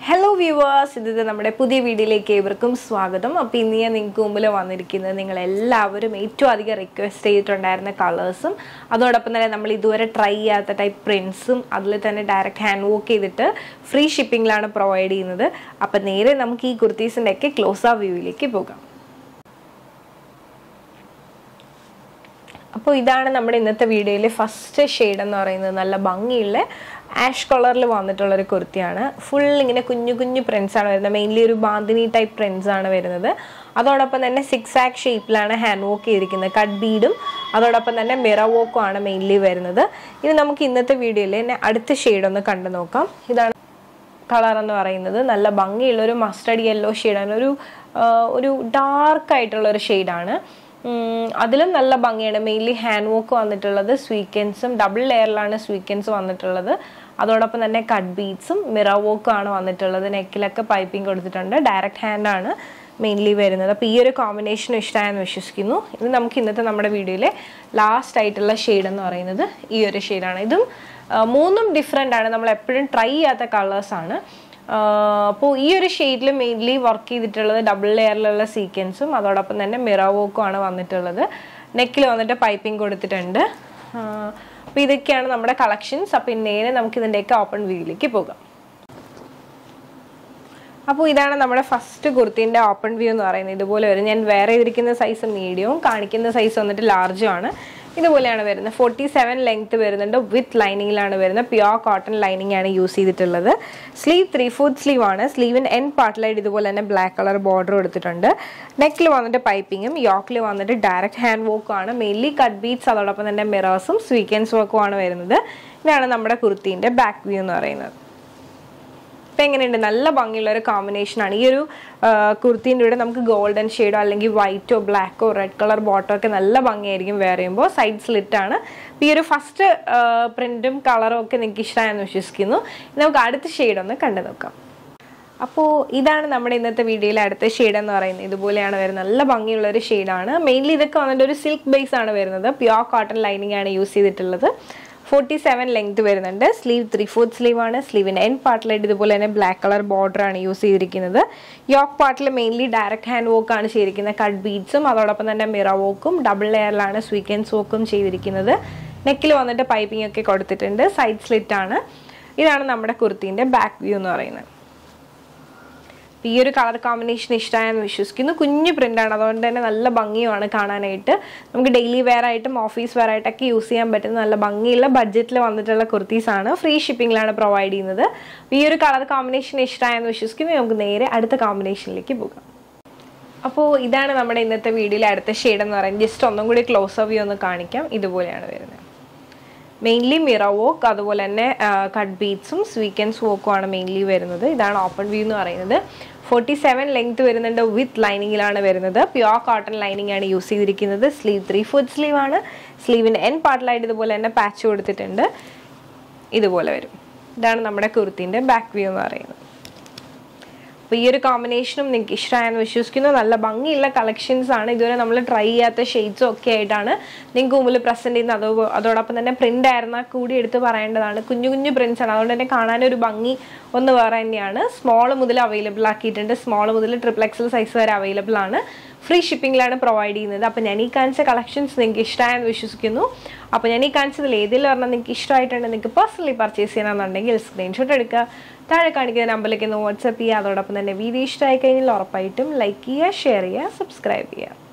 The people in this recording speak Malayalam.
Hello viewers, this is our പുതിയ വീഡിയോയിലേക്ക് ഏവർക്കും സ്വാഗതം. അപ്പോൾ ഇന്ന് ഞാൻ നിങ്ങൾക്ക് മുമ്പിൽ വന്നിരിക്കുന്നത് നിങ്ങൾ എല്ലാവരും ഏറ്റവും അധികം റിക്വസ്റ്റ് ചെയ്തിട്ടുണ്ടായിരുന്ന കളേഴ്സും അതോടൊപ്പം തന്നെ നമ്മൾ ഇതുവരെ ട്രൈ ചെയ്യാത്ത ടൈപ്പ് പ്രിന്റ്സും അതിൽ തന്നെ ഡയറക്റ്റ് ഹാൻഡ് വർക്ക് ചെയ്തിട്ട് ഫ്രീ ഷിപ്പിംഗിലാണ് പ്രൊവൈഡ് ചെയ്യുന്നത്. അപ്പോൾ നേരെ നമുക്ക് ഈ കുർത്തീസിന്റെ ഒക്കെ ക്ലോസ് അപ്പ് വ്യൂയിലേക്ക് പോകാം. അപ്പോൾ ഇതാണ് നമ്മുടെ ഇന്നത്തെ വീഡിയോയിലെ ഫസ്റ്റ് ഷെയ്ഡ് എന്ന് പറയുന്നത്. നല്ല ഭംഗിയുള്ള ആഷ് കളറിൽ വന്നിട്ടുള്ള ഒരു കുർത്തിയാണ്. ഫുൾ ഇങ്ങനെ കുഞ്ഞു കുഞ്ഞു പ്രിന്റ്സ് ആണ് വരുന്നത്. മെയിൻലി ഒരു ബാന്തിനി ടൈപ്പ് പ്രിന്റ്സ് ആണ് വരുന്നത്. അതോടൊപ്പം തന്നെ 6 ആക്ക് ഷേപ്പിലാണ് ഹാൻഡ് വർക്ക് ചെയ്തിരിക്കുന്നത്. കട്ട് ബീഡും അതോടൊപ്പം തന്നെ മിറർ വർക്കും ആണ് മെയിൻലി വരുന്നത്. ഇത് നമുക്ക് ഇന്നത്തെ വീഡിയോയിൽ തന്നെ അടുത്ത ഷെയ്ഡ് ഒന്ന് കണ്ടു നോക്കാം. ഇതാണ് കളർ എന്ന് പറയുന്നത്. നല്ല ഭംഗിയുള്ള ഒരു മസ്റ്റർഡ് യെല്ലോ ഷെയ്ഡാണ്. ഒരു ഡാർക്ക് ആയിട്ടുള്ള ഒരു ഷെയ്ഡാണ്. അതിലും നല്ല ഭംഗിയാണ്. മെയിൻലി ഹാൻഡ് വർക്ക് വന്നിട്ടുള്ളത് സ്വീക്കൻസും ഡബിൾ ലെയറിലാണ് സ്വീക്കൻസ് വന്നിട്ടുള്ളത്. അതോടൊപ്പം തന്നെ കട്ട് ബീഡ്സും മിറർ വർക്കും ആണ് വന്നിട്ടുള്ളത്. നെക്കിലൊക്കെ പൈപ്പിംഗ് കൊടുത്തിട്ടുണ്ട്. ഡയറക്റ്റ് ഹാൻഡ് ആണ് മെയിൻലി വരുന്നത്. അപ്പോൾ ഈ ഒരു കോമ്പിനേഷൻ ഇഷ്ടമായെന്ന് വിശ്വസിക്കുന്നു. ഇത് നമുക്ക് ഇന്നത്തെ നമ്മുടെ വീഡിയോയിലെ ലാസ്റ്റ് ആയിട്ടുള്ള ഷെയ്ഡ് എന്ന് പറയുന്നത് ഈ ഒരു ഷെയ്ഡാണ്. ഇതും മൂന്നും ഡിഫറെൻ്റ് ആണ്. നമ്മൾ എപ്പോഴും ട്രൈ ചെയ്യാത്ത കളേഴ്സാണ്. അപ്പോൾ ഈ ഒരു ഷെയ്ഡിൽ മെയിൻലി വർക്ക് ചെയ്തിട്ടുള്ളത് ഡബിൾ ലെയറിലുള്ള സീക്വൻസും അതോടൊപ്പം തന്നെ മിറർ വർക്കും ആണ് വന്നിട്ടുള്ളത്. നെക്കിൽ വന്നിട്ട് പൈപ്പിംഗ് കൊടുത്തിട്ടുണ്ട്. അപ്പോൾ ഇതൊക്കെയാണ് നമ്മുടെ കളക്ഷൻസ്. അപ്പോൾ നേരെ നമുക്ക് ഇതിൻ്റെയൊക്കെ ഓപ്പൺ വ്യൂയിലേക്ക് പോകാം. അപ്പോൾ ഇതാണ് നമ്മുടെ ഫസ്റ്റ് കുർത്തീൻ്റെ ഓപ്പൺ വ്യൂ എന്ന് പറയുന്നത്. ഇതുപോലെ വരും. ഞാൻ വേറെ ഇരിക്കുന്ന സൈസ് മീഡിയവും കാണിക്കുന്ന സൈസ് വന്നിട്ട് ലാർജും ആണ്. ഇതുപോലെയാണ് വരുന്നത്. 47 ലെങ്ത് വരുന്നുണ്ട്. വിത്ത് ലൈനിങ്ങിലാണ് വരുന്നത്. പ്യുവർ കോട്ടൺ ലൈനിങ് ആണ് യൂസ് ചെയ്തിട്ടുള്ളത്. സ്ലീവ് 3/4 സ്ലീവ് ആണ്. സ്ലീവിൻ്റെ എൻഡ് പാർട്ടിലായിട്ട് ഇതുപോലെ തന്നെ ബ്ലാക്ക് കളർ ബോർഡർ കൊടുത്തിട്ടുണ്ട്. നെക്കിൽ വന്നിട്ട് പൈപ്പിങ്ങും യോക്കിൽ വന്നിട്ട് ഡയറക്റ്റ് ഹാൻഡ് വർക്കും ആണ്. മെയിൻലി കട്ട് ബീഡ്സ് അതോടൊപ്പം തന്നെ മിറേഴ്സും സ്വീക്വൻസ് വർക്കും ആണ് വരുന്നത്. ഇതാണ് നമ്മുടെ കുർത്തീൻ്റെ ബാക്ക് വ്യൂ എന്ന് പറയുന്നത്. ഇപ്പം എങ്ങനെയുണ്ട്? നല്ല ഭംഗിയുള്ള ഒരു കോമ്പിനേഷനാണ്. ഈ ഒരു കുർത്തീൻ്റെ കൂടെ നമുക്ക് ഗോൾഡൻ ഷെയ്ഡോ അല്ലെങ്കിൽ വൈറ്റോ ബ്ലാക്കോ റെഡ് കളർ ബോട്ടോ ഒക്കെ നല്ല ഭംഗിയായിരിക്കും വെയർ ചെയ്യുമ്പോൾ. സൈഡ് സ്ലിറ്റാണ്. ഈ ഒരു ഫസ്റ്റ് പ്രിൻറ്റും കളറും ഒക്കെ നിങ്ങൾക്ക് ഇഷ്ടമായെന്ന് വിശ്വസിക്കുന്നു. നമുക്ക് അടുത്ത ഷെയ്ഡ് ഒന്ന് കണ്ടു നോക്കാം. അപ്പോൾ ഇതാണ് നമ്മുടെ ഇന്നത്തെ വീഡിയോയിലെ അടുത്ത ഷെയ്ഡ് എന്ന് പറയുന്നത്. ഇതുപോലെയാണ് വരുന്നത്. നല്ല ഭംഗിയുള്ള ഒരു ഷെയ്ഡാണ്. മെയിൻലി ഇതൊക്കെ വന്നിട്ട് ഒരു സിൽക്ക് ബേസ് ആണ് വരുന്നത്. പ്യുവർ കോട്ടൺ ലൈനിങ് ആണ് യൂസ് ചെയ്തിട്ടുള്ളത്. 47 ലെങ്ത് വരുന്നുണ്ട്. സ്ലീവ് 3/4 സ്ലീവ് ആണ്. സ്ലീവിൻ്റെ എൻഡ് പാർട്ടിലായിട്ട് ഇതുപോലെ തന്നെ ബ്ലാക്ക് കളർ ബോർഡർ ആണ് യൂസ് ചെയ്തിരിക്കുന്നത്. യോക്ക് പാർട്ടിൽ മെയിൻലി ഡയറക്റ്റ് ഹാൻഡ് വർക്ക് ആണ് ചെയ്തിരിക്കുന്നത്. കട്ട് ബീഡ്സും അതോടൊപ്പം തന്നെ മിറർ വർക്കും ഡബിൾ ലെയറിലാണ് സ്വീക്വൻസ് വർക്കും ചെയ്തിരിക്കുന്നത്. നെക്കിൽ വന്നിട്ട് പൈപ്പിംഗ് ഒക്കെ കൊടുത്തിട്ടുണ്ട്. സൈഡ് സ്ലിറ്റ് ആണ്. ഇതാണ് നമ്മുടെ കുർത്തീൻ്റെ ബാക്ക് വ്യൂ എന്ന് പറയുന്നത്. ഈ ഒരു കളർ കോമ്പിനേഷൻ ഇഷ്ടമായെന്ന് വിശ്വസിക്കുന്നു. കുഞ്ഞു പ്രിൻ്റാണ്. അതുകൊണ്ട് തന്നെ നല്ല ഭംഗിയുമാണ് കാണാനായിട്ട്. നമുക്ക് ഡെയിലി വെയർ ആയിട്ടും ഓഫീസ് വെയർ ആയിട്ടൊക്കെ യൂസ് ചെയ്യാൻ പറ്റുന്ന നല്ല ഭംഗിയുള്ള ബഡ്ജറ്റിൽ വന്നിട്ടുള്ള കുർത്തീസാണ്. ഫ്രീ ഷിപ്പിംഗിലാണ് പ്രൊവൈഡ് ചെയ്യുന്നത്. ഈ ഒരു കളർ കോമ്പിനേഷൻ ഇഷ്ടമായെന്ന് വിശ്വസിക്കുന്നു. നമുക്ക് നേരെ അടുത്ത കോമ്പിനേഷനിലേക്ക് പോകാം. അപ്പോൾ ഇതാണ് നമ്മുടെ ഇന്നത്തെ വീഡിയോയിലെ അടുത്ത ഷെയ്ഡ് എന്ന് പറയുന്നത്. ജസ്റ്റ് ഒന്നും കൂടി ക്ലോസ് അപ്പ് വ്യൂ ഒന്ന് കാണിക്കാം. ഇതുപോലെയാണ് വരുന്നത്. മെയിൻലി മിറർ വർക്ക് അതുപോലെ തന്നെ കട്ട് ബീഡ്സും സ്വീക്വൻസ് വർക്കും ആണ് മെയിൻലി വരുന്നത്. ഇതാണ് ഓപ്പൺ വ്യൂ എന്ന് പറയുന്നത്. 47 ലെങ്ത് വരുന്നുണ്ട്. വിത്ത് ലൈനിങ്ങിലാണ് വരുന്നത്. പ്യുവർ കോട്ടൺ ലൈനിങ് ആണ് യൂസ് ചെയ്തിരിക്കുന്നത്. സ്ലീവ് 3/4 സ്ലീവ് ആണ്. സ്ലീവിൻ്റെ എൻഡ് പാർട്ടിലായിട്ട് ഇതുപോലെ തന്നെ പാച്ച് കൊടുത്തിട്ടുണ്ട്. ഇതുപോലെ വരും. ഇതാണ് നമ്മുടെ കുർത്തീൻ്റെ ബാക്ക് വ്യൂ എന്ന് പറയുന്നത്. അപ്പോൾ ഈ ഒരു കോമ്പിനേഷനും നിങ്ങൾക്ക് ഇഷ്ടമായെന്ന് വിശ്വസിക്കുന്നു. നല്ല ഭംഗിയുള്ള കളക്ഷൻസ് ആണ്. ഇതുവരെ നമ്മൾ ട്രൈ ചെയ്യാത്ത ഷെയ്ഡ്സും ഒക്കെ ആയിട്ടാണ് നിങ്ങൾക്ക് മുമ്പിൽ പ്രസൻറ്റ് ചെയ്യുന്നത്. അതോടൊപ്പം തന്നെ പ്രിൻ്റ് ആയിരുന്നാൽ കൂടി എടുത്ത് പറയേണ്ടതാണ്. കുഞ്ഞു കുഞ്ഞു പ്രിൻറ്റ്സ് ആണ്. അതുകൊണ്ട് തന്നെ കാണാനൊരു ഭംഗി ഒന്ന് വേറെ തന്നെയാണ്. സ്മോൾ മുതൽ അവൈലബിൾ ആക്കിയിട്ടുണ്ട്. സ്മോൾ മുതൽ XXL സൈസ് വരെ അവൈലബിൾ ആണ്. ഫ്രീ ഷിപ്പിംഗിലാണ് പ്രൊവൈഡ് ചെയ്യുന്നത്. അപ്പോൾ ഞാൻ ഈ കാണിച്ച കളക്ഷൻസ് നിങ്ങൾക്ക് ഇഷ്ടമായെന്ന് വിശ്വസിക്കുന്നു. അപ്പോൾ ഞാൻ ഈ കാണിച്ചതിൽ ഏതെങ്കിലും പറഞ്ഞാൽ നിങ്ങൾക്ക് ഇഷ്ടമായിട്ടുണ്ട്, നിങ്ങൾക്ക് പേഴ്സണലി പർച്ചേസ് ചെയ്യണമെന്നുണ്ടെങ്കിൽ സ്ക്രീൻഷോട്ട് എടുക്കുക. താഴെ കാണിക്കുന്ന നമ്പറിലേക്ക് ഒന്ന് വാട്സപ്പ് ചെയ്യുക. അതോടൊപ്പം തന്നെ വീഡിയോ ഇഷ്ടമായി കഴിഞ്ഞാൽ ഉറപ്പായിട്ടും ലൈക്ക് ചെയ്യുക, ഷെയർ ചെയ്യുക, സബ്സ്ക്രൈബ് ചെയ്യുക.